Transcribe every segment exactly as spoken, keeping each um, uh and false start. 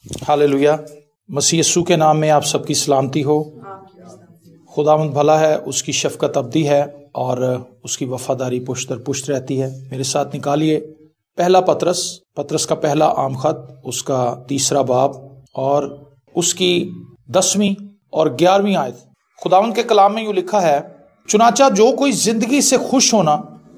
Hallelujah. मसीह यस्सू के नाम में आप सबकी सलामती हो। खुदावंद भला है, उसकी शफकत अब्दी है और उसकी वफादारी पुश्त दर पुश्त रहती है। मेरे साथ निकालिए पहला पतरस पतरस का पहला आम खत, उसका तीसरा बाब और उसकी दसवीं और ग्यारहवीं आयत। खुदावंद के कलाम में यूँ लिखा है, चुनाचा जो कोई जिंदगी से खुश होना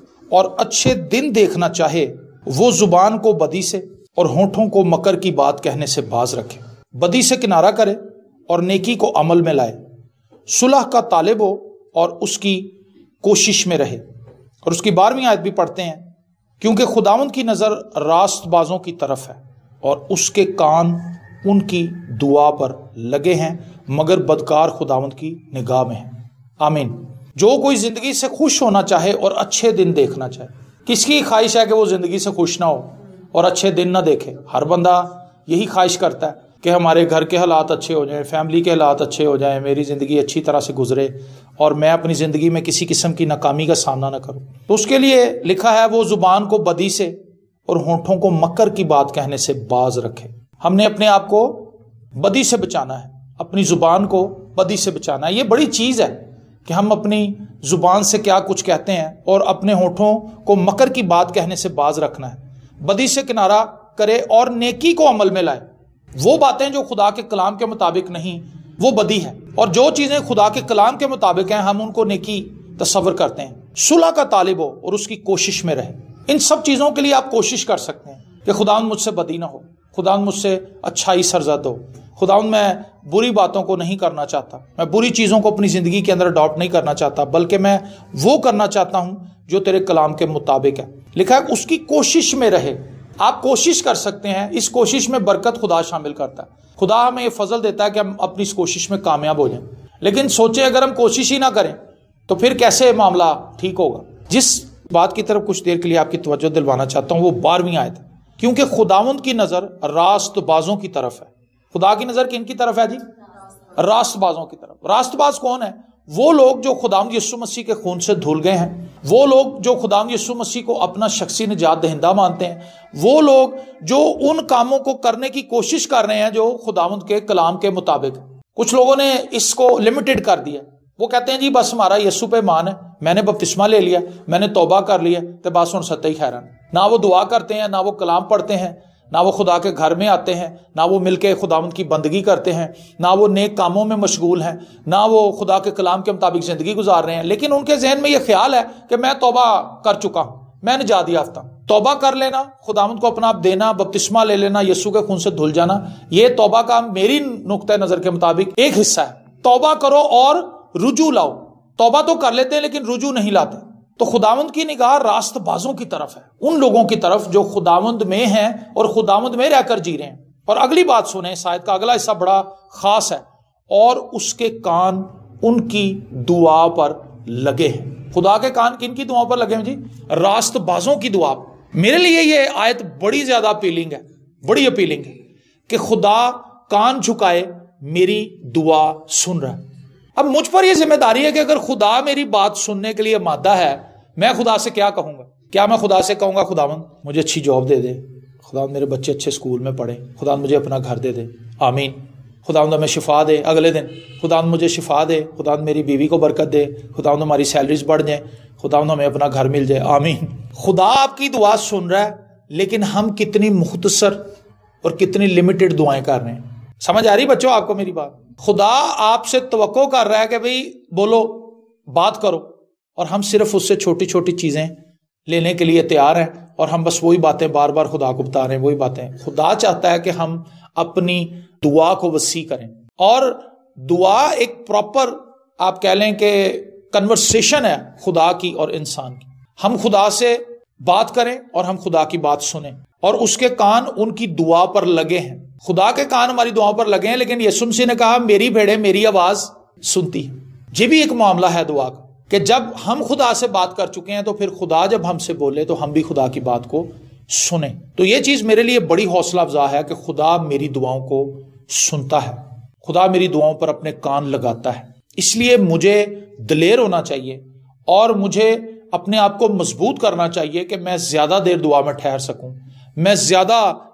और अच्छे दिन देखना चाहे वो जुबान को बदी से और होठों को मकर की बात कहने से बाज रखे। बदी से किनारा करे और नेकी को अमल में लाए। सुलह का तालिब हो और उसकी कोशिश में रहे। और उसकी बारहवीं आयत भी पढ़ते हैं, क्योंकि खुदावंद की नज़र रास्तबाजों की तरफ है और उसके कान उनकी दुआ पर लगे हैं, मगर बदकार खुदावंद की निगाह में है। आमीन। जो कोई जिंदगी से खुश होना चाहे और अच्छे दिन देखना चाहे। किसकी ख्वाहिश है कि वो जिंदगी से खुश ना हो और अच्छे दिन ना देखे? हर बंदा यही ख्वाहिश करता है कि हमारे घर के हालात अच्छे हो जाएं, फैमिली के हालात अच्छे हो जाएं, मेरी ज़िंदगी अच्छी तरह से गुजरे और मैं अपनी ज़िंदगी में किसी किस्म की नाकामी का सामना ना करूं। तो उसके लिए लिखा है, वो जुबान को बदी से और होठों को मकर की बात कहने से बाज रखे। हमने अपने आप को बदी से बचाना है, अपनी जुबान को बदी से बचाना है। ये बड़ी चीज़ है कि हम अपनी जुबान से क्या कुछ कहते हैं और अपने होठों को मकर की बात कहने से बाज रखना है। बदी से किनारा करे और नेकी को अमल में लाए। वो बातें जो खुदा के कलाम के मुताबिक नहीं, वो बदी है, और जो चीज़ें खुदा के कलाम के मुताबिक हैं हम उनको नेकी तस्वर करते हैं। सुलह का तालिब हो और उसकी कोशिश में रहे। इन सब चीज़ों के लिए आप कोशिश कर सकते हैं कि खुदावंद मुझसे बदी ना हो, खुदावंद मुझसे अच्छाई सरजद हो, खुदावंद मैं बुरी बातों को नहीं करना चाहता, मैं बुरी चीज़ों को अपनी ज़िंदगी के अंदर अडॉप्ट नहीं करना चाहता, बल्कि मैं वो करना चाहता हूँ जो तेरे कलाम के मुताबिक है। लिखा है उसकी कोशिश में रहे। आप कोशिश कर सकते हैं, इस कोशिश में बरकत खुदा शामिल करता है। खुदा हमें ये फजल देता है कि हम अपनी इस कोशिश में कामयाब हो जाएं। लेकिन सोचे अगर हम कोशिश ही ना करें तो फिर कैसे मामला ठीक होगा। जिस बात की तरफ कुछ देर के लिए आपकी तवज्जो दिलवाना चाहता हूँ वो बारहवीं आयत है, क्योंकि खुदावंद की नज़र रास्तबाजों की तरफ है। खुदा की नज़र किन की तरफ है जी? रास्तबाजों की तरफ। रास्तबाज कौन है? वो लोग जो खुदावंद यीशु मसीह के खून से धुल गए हैं, वो लोग जो खुदावंद यीशु मसीह को अपना शख्सी निजात दहिंदा मानते हैं, वो लोग जो उन कामों को करने की कोशिश कर रहे हैं जो खुदावंद के कलाम के मुताबिक। कुछ लोगों ने इसको लिमिटेड कर दिया। वो कहते हैं जी बस हमारा यीशु पे मान है, मैंने बपतिस्मा ले लिया, मैंने तौबा कर लिया, तो बस उन सत्य ही खैरान। ना वो दुआ करते हैं, ना वो कलाम पढ़ते हैं, ना वो खुदा के घर में आते हैं, ना वो मिलके खुदावंद की बंदगी करते हैं, ना वो नेक कामों में मशगूल हैं, ना वो खुदा के कलाम के मुताबिक ज़िंदगी गुजार रहे हैं। लेकिन उनके जहन में ये ख्याल है कि मैं तौबा कर चुका हूँ, मैं निजात याफ्ता। तौबा कर लेना, खुदावंद को अपना आप देना, बपतिस्मा ले लेना, यीशु के खून से धुल जाना, ये तौबा का मेरी नुक्ता नज़र के मुताबिक एक हिस्सा है। तौबा करो और रुजू लाओ। तौबा तो कर लेते हैं लेकिन रुजू नहीं लाते। तो खुदावंद की निगाह रास्तबाजों की तरफ है, उन लोगों की तरफ जो खुदावंद में हैं और खुदावंद में रहकर जी रहे हैं। और अगली बात सुने, शायद का अगला हिस्सा बड़ा खास है, और उसके कान उनकी दुआ पर लगे हैं। खुदा के कान किन की दुआ पर लगे हैं जी? रास्तबाजों की दुआ। मेरे लिए ये आयत बड़ी ज्यादा अपीलिंग है, बड़ी अपीलिंग है कि खुदा कान झुकाए मेरी दुआ सुन रहा है। अब मुझ पर यह जिम्मेदारी है कि अगर खुदा मेरी बात सुनने के लिए मादा है, मैं खुदा से क्या कहूंगा? क्या मैं खुदा से कहूंगा खुदावंद मुझे अच्छी जॉब दे दे, खुदावंद मेरे बच्चे अच्छे स्कूल में पढ़े, खुदावंद मुझे अपना घर दे दे, आमीन, खुदावंद हमें शिफा दे, अगले दिन खुदावंद मुझे शिफा दे, खुदावंद मेरी बीवी को बरकत दे, खुदावंद हमारी सैलरीज बढ़ जाए, खुदावंद हमें अपना घर मिल जाए, आमीन। खुदा आपकी दुआ सुन रहा है, लेकिन हम कितनी मुख्तसर और कितनी लिमिटेड दुआएं कर रहे हैं। समझ आ रही बच्चों आपको मेरी बात? खुदा आपसे तवक्को कर रहा है कि भाई बोलो, बात करो, और हम सिर्फ उससे छोटी छोटी चीजें लेने के लिए तैयार हैं और हम बस वही बातें बार बार खुदा को बता रहे हैं, वही बातें। खुदा चाहता है कि हम अपनी दुआ को वसी करें, और दुआ एक प्रॉपर आप कह लें कि कन्वर्सेशन है खुदा की और इंसान की। हम खुदा से बात करें और हम खुदा की बात सुनें, और उसके कान उनकी दुआ पर लगे हैं। खुदा के कान हमारी दुआ पर लगे हैं, लेकिन यीशु मसीह ने कहा मेरी भेड़ें मेरी आवाज सुनती है। ये भी एक मामला है दुआ का कि जब हम खुदा से बात कर चुके हैं तो फिर खुदा जब हमसे बोले तो हम भी खुदा की बात को सुने। तो ये चीज मेरे लिए बड़ी हौसला अफजा है कि खुदा मेरी दुआओं को सुनता है, खुदा मेरी दुआओं पर अपने कान लगाता है। इसलिए मुझे दिलेर होना चाहिए और मुझे अपने आप को मजबूत करना चाहिए कि मैं ज्यादा देर दुआ में ठहर सकूं, मैं ज्यादा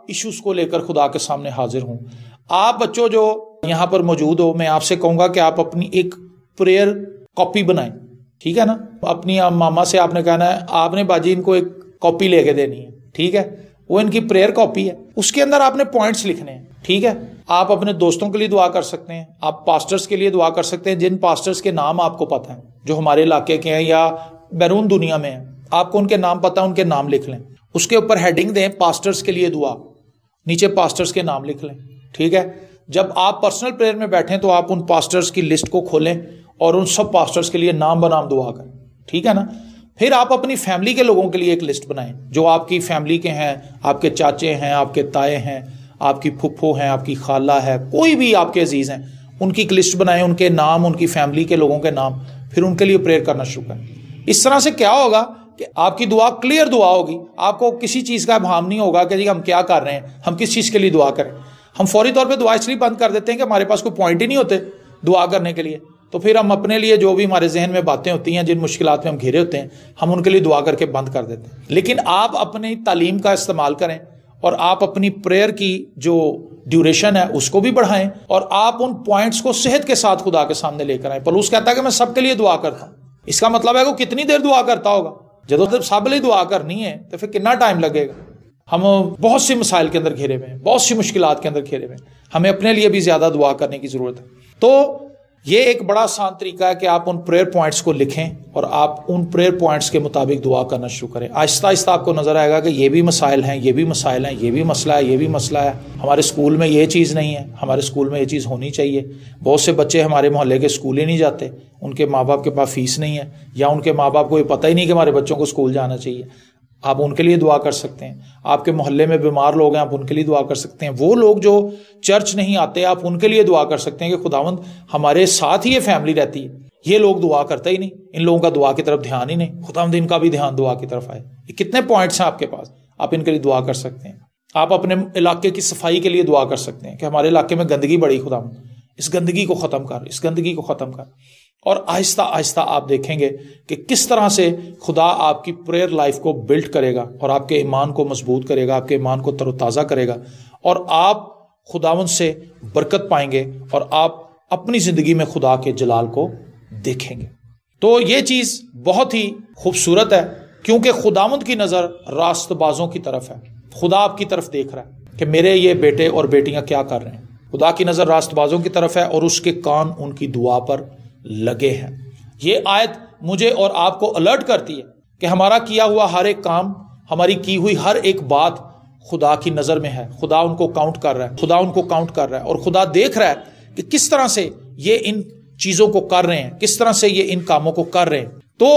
ایشوز کو لے کر خدا کے سامنے حاضر ہوں. آپ بچوں جو یہاں پر موجود ہو، میں آپ سے کہوں گا کہ آپ اپنی ایک پریئر کاپی بنائیں، ٹھیک ہے نا. اپنی ماما سے آپ نے کہنا ہے آپ نے باجی ان کو ایک کاپی لے کے دینی ہے، ٹھیک ہے. وہ ان کی پریئر کاپی ہے، اس کے اندر آپ نے پوائنٹس لکھنے ہیں، ٹھیک ہے. آپ اپنے دوستوں کے لیے دعا کر سکتے ہیں، آپ پاسٹرز کے لیے دعا کر سکتے ہیں جن پاسٹرز کے نام آپ کو پتہ ہیں، جو ہمارے علاقے کے ہیں یا بیرون دنیا میں ہیں، آپ کو ان کے نام پتہ ہے، ان کے نام لکھ لیں. اس کے اوپر ہیڈنگ دیں پاسٹرز کے لیے دعا، نیچے پاسٹرز کے نام لکھ لیں، ٹھیک ہے. جب آپ پرسنل پریئر میں بیٹھیں تو آپ ان پاسٹرز کی لسٹ کو کھولیں اور ان سب پاسٹرز کے لیے نام بنام دعا کریں، ٹھیک ہے نا. پھر آپ اپنی فیملی کے لوگوں کے لیے ایک لسٹ بنائیں جو آپ کی فیملی کے ہیں، آپ کے چاچے ہیں، آپ کے تائے ہیں، آپ کی پھپھو ہیں، آپ کی خالہ ہے، کوئی بھی آپ کے عزیز ہیں، ان کی ایک لسٹ بنائیں، ان کے نام، ان کی فیملی کے لوگوں کے نام، پھر ان کے لیے پریئر کرنا شروع کریں. اس طرح سے کیا ہوگا کہ آپ کی دعا کلیئر دعا ہوگی، آپ کو کسی چیز کا ابہام نہیں ہوگا کہ جی ہم کیا کر رہے ہیں، ہم کس چیز کے لیے دعا کریں. ہم فوری طور پہ دعا اس لیے بند کر دیتے ہیں کہ ہمارے پاس کوئی پوائنٹ ہی نہیں ہوتے دعا کرنے کے لیے، تو پھر ہم اپنے لیے جو بھی ہمارے ذہن میں باتیں ہوتی ہیں، جن مشکلات میں ہم گھرے ہوتے ہیں، ہم ان کے لیے دعا کر کے بند کر دیتے ہیں. لیکن آپ اپنی تعلیم کا استعمال کریں اور آپ اپنی پریئر کی جو ڈیوریشن ہے اس کو بھی بڑھائیں، اور آپ ان پوائنٹس کو صحت کے ساتھ خدا کے سامنے لے کر آئیں. پولس کہتا ہے کہ میں سب کے لیے دعا کرتا ہوں. اس کا مطلب ہے کہ وہ کتنی دیر دعا کرتا ہوگا؟ جب سب لیے دعا کرنی ہے تو پھر کتنا ٹائم لگے گا. ہم بہت سی مسائل کے اندر گھیرے ہوئے ہیں، بہت سی مشکلات کے اندر گھیرے ہوئے ہیں، ہمیں اپنے لیے بھی زیادہ دعا کرنے کی ضرورت ہے. تو یہ ایک بڑا آسان طریقہ ہے کہ آپ ان پریئر پوائنٹس کو لکھیں اور آپ ان پریئر پوائنٹس کے مطابق دعا کرنا شروع کریں. آہستہ آہستہ آپ کو نظر آئے گا کہ یہ بھی مسائل ہیں، یہ بھی مسائل ہیں، یہ بھی مسئلہ ہے، یہ بھی مسئلہ ہے. ہمارے اسکول میں یہ چیز نہیں ہے، ہمارے اسکول میں یہ چیز ہونی چاہیے. بہت سے بچے ہمارے محلے کے اسکول ہی نہیں جاتے، ان کے ماں باپ کے پاس فیس نہیں ہے، یا ان کے ماں باپ کو یہ پتہ ہی نہیں کہ ہمارے بچوں کو اسکول جانا چاہیے. آپ ان کے لیے دعا کر سکتے ہیں. آپ کے محلے میں بیمار لوگ ہیں، آپ ان کے لیے دعا کر سکتے ہیں. وہ لوگ جو چرچ نہیں آتے، آپ ان کے لیے دعا کر سکتے ہیں کہ خداوند ہمارے ساتھ ہی یہ فیملی رہتی ہے، یہ لوگ دعا کرتے ہی نہیں، ان لوگوں کا دعا کی طرف دھیان ہی نہیں، خداوند ان کا بھی دھیان دعا کی طرف آئے. یہ کتنے پوائنٹس ہیں آپ کے پاس، آپ ان کے لیے دعا کر سکتے ہیں. آپ اپنے علاقے کی صفائی کے لیے دعا کر سکتے ہیں کہ ہمارے علاقے میں گندگی بڑی، خداوند اس گندگی کو ختم کر، اس گندگی کو ختم کر. اور آہستہ آہستہ آپ دیکھیں گے کہ کس طرح سے خدا آپ کی پریئر لائف کو بلڈ کرے گا اور آپ کے ایمان کو مضبوط کرے گا، آپ کے ایمان کو تر و تازہ کرے گا، اور آپ خداوند سے برکت پائیں گے اور آپ اپنی زندگی میں خدا کے جلال کو دیکھیں گے. تو یہ چیز بہت ہی خوبصورت ہے کیونکہ خداوند کی نظر راست بازوں کی طرف ہے. خدا آپ کی طرف دیکھ رہا ہے کہ میرے یہ بیٹے اور بیٹیاں کیا کر رہے ہیں. خدا کی نظر راست بازوں کی طرف ہے اور اس کے کان ان کی دعا پر لگے ہیں. یہ آیت مجھے اور آپ کو الرٹ کرتی ہے کہ ہمارا کیا ہوا ہر ایک کام، ہماری کی ہوئی ہر ایک بات خدا کی نظر میں ہے. خدا ان کو کاؤنٹ کر رہا ہے، خدا ان کو کاؤنٹ کر رہا ہے، اور خدا دیکھ رہا ہے کہ کس طرح سے یہ ان چیزوں کو کر رہے ہیں، کس طرح سے یہ ان کاموں کو کر رہے ہیں. تو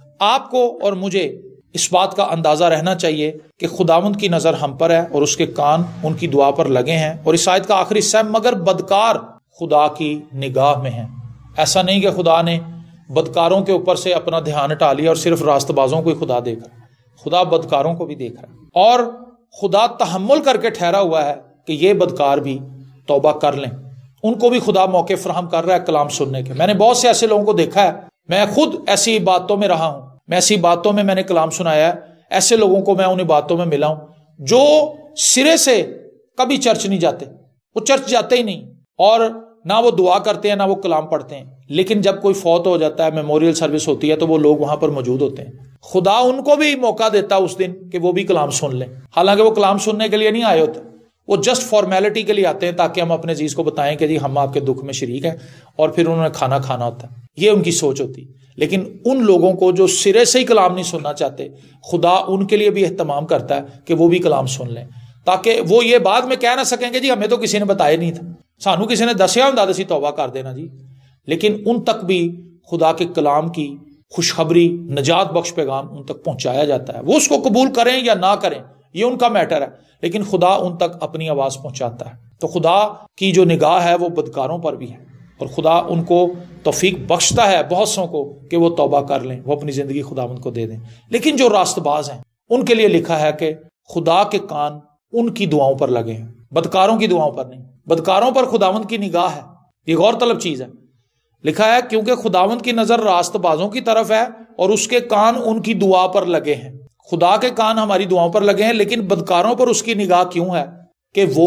آپ کو اور مجھے اس بات کا اندازہ رہنا چاہیے کہ خداوند کی نظر ہم پر ہے اور اس کے کان ان کی دعا پر لگے ہیں. اور اس آیت کا آخری حصہ ہے مگر بدکار خدا کی نگاہ میں ہیں. ایسا نہیں کہ خدا نے بدکاروں کے اوپر سے اپنا دھیان ہٹا لیا اور صرف راست بازوں کو ہی خدا دیکھ رہا ہے. خدا بدکاروں کو بھی دیکھ رہا ہے، اور خدا تحمل کر کے ٹھہرا ہوا ہے کہ یہ بدکار بھی توبہ کر لیں. ان کو بھی خدا موقع فراہم کر رہا ہے کلام سننے کے. میں نے بہت سے ایسے لوگوں کو دیکھا ہے، میں خود ایسی باتوں میں رہا ہوں، میں ایسی باتوں میں میں نے کلام سنایا ہے. ایسے لوگوں کو میں انہیں باتوں میں ملا ہوں جو سرے سے کبھی چرچ نہیں جاتے، وہ چرچ جاتے ہی نہیں، اور نہ وہ دعا کرتے ہیں نہ وہ کلام پڑھتے ہیں. لیکن جب کوئی فوت ہو جاتا ہے، میموریل سروس ہوتی ہے، تو وہ لوگ وہاں پر موجود ہوتے ہیں. خدا ان کو بھی موقع دیتا اس دن کہ وہ بھی کلام سن لیں، حالانکہ وہ کلام سننے کے لیے نہیں آئے ہوتے، وہ جسٹ فارمیلٹی کے لیے آتے ہیں تاکہ ہم اپنے عزیز کو بتائیں کہ جی ہم آپ کے دکھ میں شریک ہیں، اور پھر انہوں نے کھانا کھانا ہوتا ہے. یہ ان کی سوچ ہوتی. لیکن ان لوگوں کو جو سرے سے ہی کلام نہیں سننا چاہتے، خدا ان کے لیے بھی اہتمام کرتا ہے کہ وہ بھی کلام سن لیں، تاکہ وہ یہ بعد میں کہہ نہ سکیں کہ جی ہمیں تو کسی نے بتایا نہیں تھا، سانو کسی نے دسیا ہوں دادا سی توبہ کر دینا جی. لیکن ان تک بھی خدا کے کلام کی خوشخبری، نجات بخش پیغام ان تک پہنچایا جاتا ہے. وہ اس کو قبول کریں یا نہ کریں یہ ان کا میٹر ہے، لیکن خدا ان تک اپنی آواز پہنچاتا ہے. تو خدا کی جو نگاہ ہے وہ بدکاروں پر بھی ہے، اور خدا ان کو توفیق بخشتا ہے بہت سوں کو کہ وہ توبہ کر لیں، وہ اپنی زندگی خداوند کو دے دیں. لیکن جو راست باز ہیں ان کے لیے لکھا ہے کہ خدا کے کان ان کی دعاؤں پر لگے ہیں، بدکاروں کی دعاؤں پر نہیں. بدکاروں پر خداوند کی نگاہ ہے. یہ غور طلب چیز ہے. لکھا ہے کیونکہ خداوند کی نظر راست بازوں کی طرف ہے اور اس کے کان ان کی دعا پر لگے ہیں. خدا کے کان ہماری دعاؤں پر لگے ہیں، لیکن بدکاروں پر اس کی نگاہ کیوں ہے کہ وہ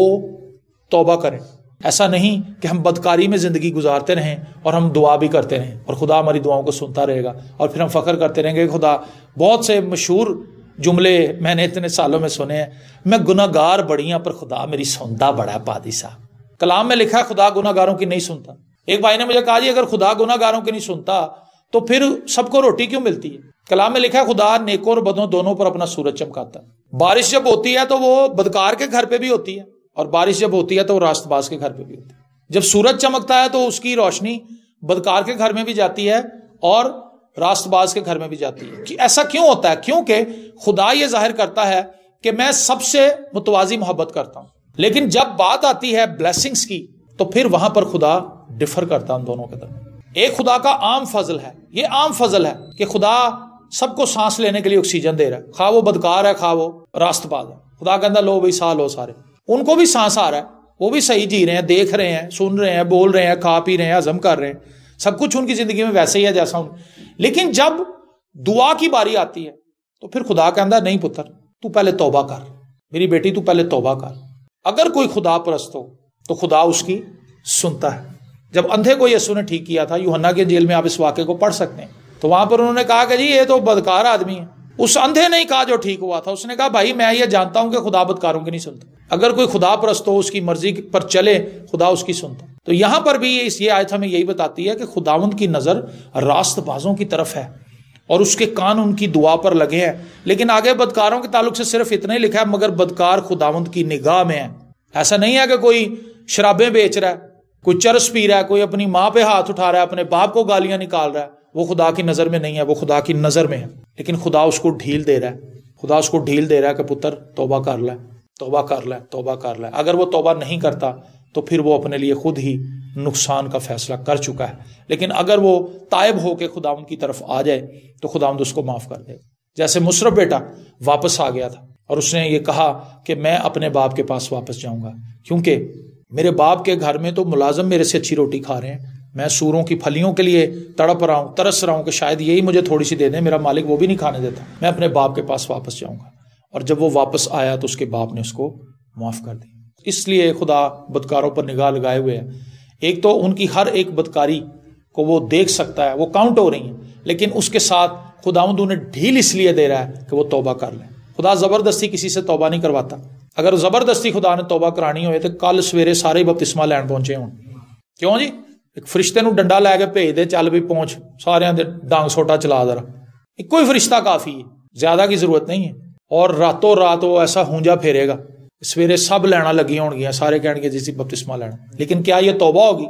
توبہ کریں؟ ایسا نہیں کہ ہم بدکاری میں زندگی گزارتے رہیں اور ہم دعا بھی کرتے رہیں اور خدا ہماری دعاؤں کو سنتا رہے گا، اور پھر ہم فخر کرتے رہیں گے کہ خدا. بہت سے مشہور جملے میں نے اتنے سالوں میں سنے ہیں، میں گناہ گار بڑی ہوں پر خدا میری سنتا بڑا ہے پادی صاحب. کلام میں لکھا ہے خدا گناہ گاروں کی نہیں سنتا. ایک بھائی نے مجھے کہا جی اگر خدا گناہ گاروں کی نہیں سنتا تو پھر سب کو روٹی کیوں ملتی ہے؟ کلام میں لکھا ہے خدا نیکوں اور بدوں دونوں پر اپنا سورج چمکاتا ہے. بارش جب ہوتی ہے تو وہ بدکار کے گھر پہ بھی ہوتی ہے، اور بارش جب ہوتی ہے تو وہ راست باز کے گھر پہ بھی ہوتی ہے. جب سورج چمکتا ہے تو اس کی روشنی بدکار کے گھر میں بھی جاتی ہے اور راست باز کے گھر میں بھی جاتی ہے. کہ ایسا کیوں ہوتا ہے؟ کیونکہ خدا یہ ظاہر کرتا ہے کہ میں سب سے متوازی محبت کرتا ہوں، لیکن جب بات آتی ہے بلیسنگز کی تو پھر وہاں پر خدا ڈفر کرتا ان دونوں کے درمیان. ایک خدا کا عام فضل ہے، یہ عام فضل ہے کہ خدا سب کو سانس لینے کے لیے آکسیجن دے رہا ہے، خواہ وہ بدکار ہے خواہ وہ راست باز ہے. خدا کہتا لو بھائی سا لو، سارے ان کو بھی سانس آ رہا ہے، وہ بھی صحیح جی رہے ہیں، دیکھ رہے ہیں، سن رہے ہیں، بول رہے ہیں، کھا پی رہے ہیں، ہضم کر رہے ہیں، سب کچھ ان کی زندگی میں ویسے ہی ہے جیسا ان. لیکن جب دعا کی باری آتی ہے تو پھر خدا کہتا نہیں پتر تو پہلے توبہ کر، میری بیٹی تو پہلے توبہ کر. اگر کوئی خدا پرست ہو تو خدا اس کی سنتا ہے. جب اندھے کو یسوع نے ٹھیک کیا تھا، یوحنا کے انجیل میں آپ اس واقعے کو پڑھ سکتے ہیں، تو وہاں پر انہوں نے کہا کہ جی یہ تو بدکار آدمی ہے. اس اندھے نے کہا جو ٹھیک ہوا تھا، اس نے کہا بھائی میں یہ جانتا ہوں کہ خدا بدکاروں کی نہیں سنتا. اگر کوئی خدا پرست ہو، اس کی مرضی پر چلے، خدا اس کی سنتا. تو یہاں پر بھی اس یہ آیت ہمیں یہی بتاتی ہے کہ خداوند کی نظر راست بازوں کی طرف ہے اور اس کے کان ان کی دعا پر لگے ہیں. لیکن آگے بدکاروں کے تعلق سے صرف اتنا ہی لکھا ہے مگر بدکار خداوند کی نگاہ میں ہے. ایسا نہیں ہے کہ کوئی شرابیں بیچ رہا ہے، کوئی چرس پی رہا ہے، کوئی اپنی ماں پہ ہاتھ اٹھا رہا ہے، اپنے باپ کو گالیاں نکال رہا ہے، وہ خدا کی نظر میں نہیں ہے، وہ خدا کی نظر میں ہے. لیکن خدا اس کو ڈھیل دے رہا ہے، خدا اس کو ڈھیل دے رہا ہے کہ پتر توبہ کر لے، توبہ کر لے، توبہ کر لے. اگر وہ توبہ نہیں کرتا تو پھر وہ اپنے لیے خود ہی نقصان کا فیصلہ کر چکا ہے. لیکن اگر وہ تائب ہو کے خداوند کی طرف آ جائے تو خداوند اس کو معاف کر دے گا. جیسے مصرف بیٹا واپس آ گیا تھا اور اس نے یہ کہا کہ میں اپنے باپ کے پاس واپس جاؤں گا، کیونکہ میرے باپ کے گھر میں تو ملازم میرے سے اچھی روٹی کھا رہے ہیں، میں سوروں کی پھلیوں کے لیے تڑپ رہا ہوں، ترس رہا ہوں کہ شاید یہی مجھے تھوڑی سی دے دیں، میرا مالک وہ بھی نہیں کھانے دیتا، میں اپنے باپ کے پاس واپس جاؤں گا. اور جب وہ واپس آیا تو اس کے باپ نے اس کو معاف کر دی. اس لیے خدا بدکاروں پر نگاہ لگائے ہوئے ہے. ایک تو ان کی ہر ایک بدکاری کو وہ دیکھ سکتا ہے، وہ کاؤنٹ ہو رہی ہیں، لیکن اس کے ساتھ خداوند انہیں ڈھیل اس لیے دے رہا ہے کہ وہ توبہ کر لیں. خدا زبردستی کسی سے توبہ نہیں کرواتا. اگر زبردستی خدا نے توبہ کرانی ہوئے تو کل سویرے سارے بپتسمہ لین پہنچے ہوں. کیوں جی؟ ایک فرشتے نو ڈنڈا لے کے بھیج دے، چل بھی پہنچ، سارے دے ڈانگ سوٹا چلا ذرا. کوئی فرشتہ کافی ہے، زیادہ کی ضرورت نہیں ہے. اور راتوں رات وہ ایسا ہونجا پھیرے گا، سویرے سب لینا لگی ہون گیا، سارے کہنے گے جیسی بپتسمہ لینا. لیکن کیا یہ توبہ ہوگی؟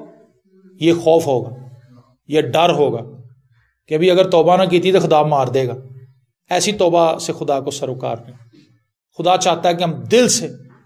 یہ خوف ہوگا، یہ ڈر ہوگا کہ ابھی اگر توبہ نہ کی تھی تو خدا مار دے گا. ایسی توبہ سے خدا کو سروکار نہیں. خدا چاہتا ہے کہ ہم دل سے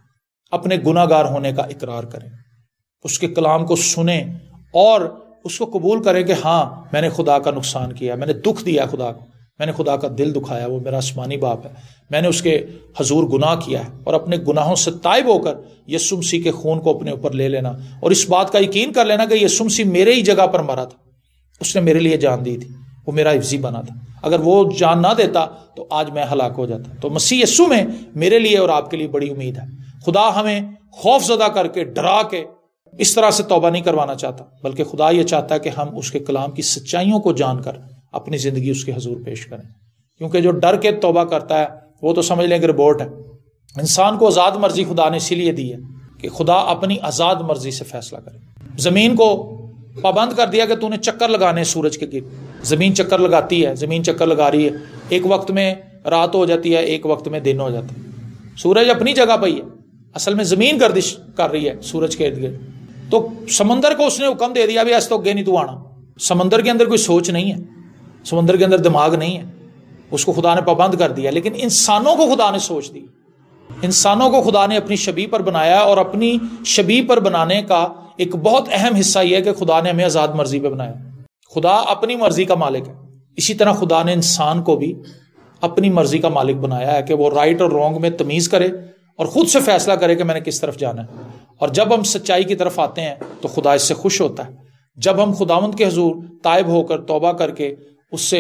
اپنے گناہ گار ہونے کا اقرار کریں، اس کے کلام کو سنیں اور اس کو قبول کریں کہ ہاں میں نے خدا کا نقصان کیا، میں نے دکھ دیا خدا کو، میں نے خدا کا دل دکھایا، وہ میرا آسمانی باپ ہے، میں نے اس کے حضور گناہ کیا ہے. اور اپنے گناہوں سے تائب ہو کر یسوع مسیح کے خون کو اپنے اوپر لے لینا اور اس بات کا یقین کر لینا کہ یسوع مسیح میرے ہی جگہ پر مرا تھا، اس نے میرے لیے جان دی تھی، وہ میرا حفظی بنا تھا. اگر وہ جان نہ دیتا تو آج میں ہلاک ہو جاتا. تو مسیح یسوع میں میرے لیے اور آپ کے لیے بڑی امید ہے. خدا ہمیں خوف زدہ کر کے ڈرا کے اس طرح سے توبہ نہیں کروانا چاہتا، بلکہ خدا یہ چاہتا ہے کہ ہم اس کے کلام کی سچائیوں کو جان کر اپنی زندگی اس کے حضور پیش کریں. کیونکہ جو ڈر کے توبہ کرتا ہے وہ تو سمجھ لیں کہ ربورٹ ہے. انسان کو آزاد مرضی خدا نے اسی لیے دی ہے کہ خدا اپنی آزاد مرضی سے فیصلہ کرے. زمین کو پابند کر دیا کہ تو نے چکر لگانے سورج کے گرد. زمین چکر لگاتی ہے، زمین چکر لگا رہی ہے، ایک وقت میں رات ہو جاتی ہے، ایک وقت میں دن ہو جاتا ہے. سورج اپنی جگہ پہ ہی ہے، اصل میں زمین گردش کر رہی ہے سورج کے ارد گرد. تو سمندر کو اس نے حکم دے دیا بھی ایسے تو گے نہیں تو آنا. سمندر کے اندر کوئی سوچ نہیں ہے، سمندر کے اندر دماغ نہیں ہے، اس کو خدا نے پابند کر دیا. لیکن انسانوں کو خدا نے سوچ دی، انسانوں کو خدا نے اپنی شبیہ پر بنایا، اور اپنی شبیہ پر بنانے کا ایک بہت اہم حصہ یہ ہے کہ خدا نے ہمیں آزاد مرضی پہ بنایا. خدا اپنی مرضی کا مالک ہے. اسی طرح خدا نے انسان کو بھی اپنی مرضی کا مالک بنایا ہے کہ وہ رائٹ اور رانگ میں تمیز کرے اور خود سے فیصلہ کرے کہ میں نے کس طرف جانا ہے. اور جب ہم سچائی کی طرف آتے ہیں تو خدا اس سے خوش ہوتا ہے. جب ہم خداوند کے حضور تائب ہو کر توبہ کر کے اس سے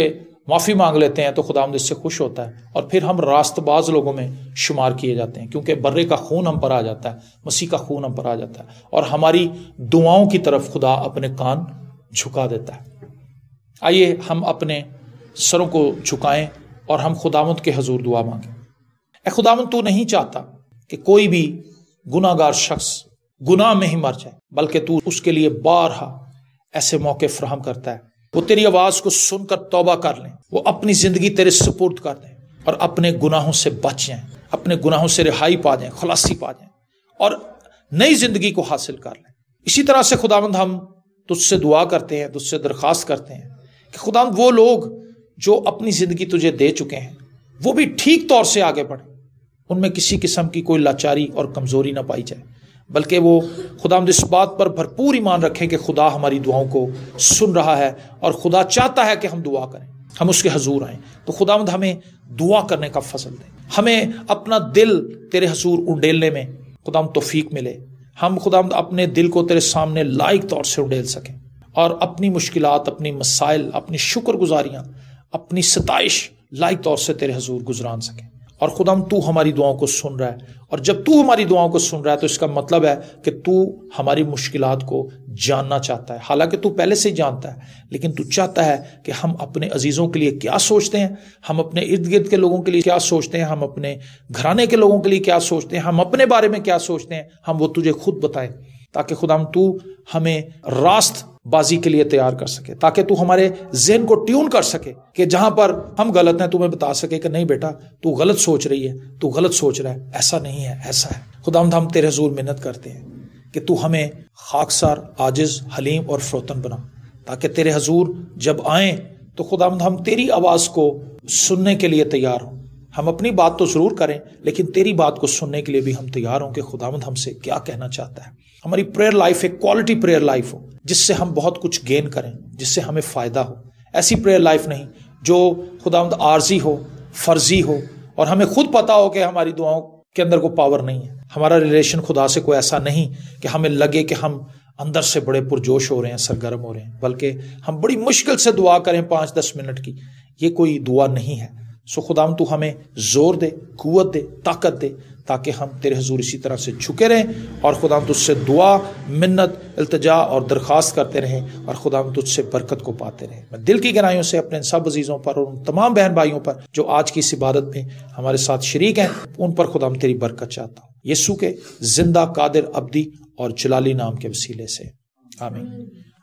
معافی مانگ لیتے ہیں تو خداوند اس سے خوش ہوتا ہے، اور پھر ہم راست باز لوگوں میں شمار کیے جاتے ہیں، کیونکہ برے کا خون ہم پر آ جاتا ہے، مسیح کا خون ہم پر آ جاتا ہے، اور ہماری دعاؤں کی طرف خدا اپنے کان جھکا دیتا ہے۔ آئیے ہم اپنے سروں کو جھکائیں اور ہم خداوند کے حضور دعا مانگیں۔ اے خداوند، تو نہیں چاہتا کہ کوئی بھی گناہ گار شخص گناہ میں ہی مر جائے، بلکہ تو اس کے لیے بارہا ایسے موقع فراہم کرتا ہے، وہ تیری آواز کو سن کر توبہ کر لیں، وہ اپنی زندگی تیرے سپرد کر دیں اور اپنے گناہوں سے بچ جائیں، اپنے گناہوں سے رہائی پا جائیں، خلاصی پا جائیں اور نئی زندگی کو حاصل کر لیں۔ اسی طرح سے خداوند ہم تجھ سے دعا کرتے ہیں، تجھ سے درخواست کرتے ہیں کہ خداوند وہ لوگ جو اپنی زندگی تجھے دے چکے ہیں وہ بھی ٹھیک طور سے آگے بڑھیں، ان میں کسی قسم کی کوئی لاچاری اور کمزوری نہ پائی جائے، بلکہ وہ خداوند اس بات پر بھرپور ایمان رکھیں کہ خدا ہماری دعاؤں کو سن رہا ہے اور خدا چاہتا ہے کہ ہم دعا کریں، ہم اس کے حضور آئیں۔ تو خداوند ہمیں دعا کرنے کا فضل دے، ہمیں اپنا دل تیرے حضور انڈیلنے میں خداوند توفیق ملے، ہم خداوند اپنے دل کو تیرے سامنے لائق طور سے انڈیل سکیں اور اپنی مشکلات، اپنی مسائل، اپنی شکر گزاریاں، اپنی ستائش لائق طور سے تیرے حضور گزران سکیں۔ اور خداوند تو ہماری دعاؤں کو سن رہا ہے، اور جب تو ہماری دعاؤں کو سن رہا ہے تو اس کا مطلب ہے کہ تو ہماری مشکلات کو جاننا چاہتا ہے، حالانکہ تو پہلے سے ہی جانتا ہے، لیکن تو چاہتا ہے کہ ہم اپنے عزیزوں کے لیے کیا سوچتے ہیں، ہم اپنے ارد گرد کے لوگوں کے لیے کیا سوچتے ہیں، ہم اپنے گھرانے کے لوگوں کے لیے کیا سوچتے ہیں، ہم اپنے بارے میں کیا سوچتے ہیں، ہم وہ تجھے خود بتائیں، تاکہ خداوند تو ہمیں راست بازی کے لیے تیار کر سکے، تاکہ تو ہمارے ذہن کو ٹیون کر سکے کہ جہاں پر ہم غلط ہیں تمہیں بتا سکے کہ نہیں بیٹا تو غلط سوچ رہی ہے، تو غلط سوچ رہا ہے، ایسا نہیں ہے، ایسا ہے۔ خداوند ہم تیرے حضور منت کرتے ہیں کہ تو ہمیں خاکسار، عاجز، حلیم اور فروتن بنا، تاکہ تیرے حضور جب آئیں تو خداوند ہم تیری آواز کو سننے کے لیے تیار ہوں۔ ہم اپنی بات تو ضرور کریں، لیکن تیری بات کو سننے کے لیے بھی ہم تیار ہوں کہ خداوند ہم سے کیا کہنا چاہتا ہے۔ ہماری پریئر لائف ایک کوالٹی پریئر لائف ہو، جس سے ہم بہت کچھ گین کریں، جس سے ہمیں فائدہ ہو۔ ایسی پریئر لائف نہیں جو خداوند عارضی ہو، فرضی ہو، اور ہمیں خود پتا ہو کہ ہماری دعاؤں کے اندر کوئی پاور نہیں ہے۔ ہمارا ریلیشن خدا سے کوئی ایسا نہیں کہ ہمیں لگے کہ ہم اندر سے بڑے پرجوش ہو رہے ہیں، سرگرم ہو رہے ہیں، بلکہ ہم بڑی مشکل سے دعا کریں پانچ دس منٹ کی، یہ کوئی دعا نہیں ہے۔ سو خداوند تو ہمیں زور دے، قوت دے، طاقت دے، تاکہ ہم تیرے حضور اسی طرح سے جھکے رہیں اور خداوند تجھ سے دعا، منت، التجا اور درخواست کرتے رہیں، اور خداوند تجھ سے برکت کو پاتے رہیں۔ میں دل کی گہرائیوں سے اپنے ان سب عزیزوں پر اور ان تمام بہن بھائیوں پر جو آج کی اس عبادت میں ہمارے ساتھ شریک ہیں، ان پر خداوند تیری برکت چاہتا ہوں، یسوع کے زندہ، قادر، ابدی اور جلالی نام کے وسیلے سے، آمین۔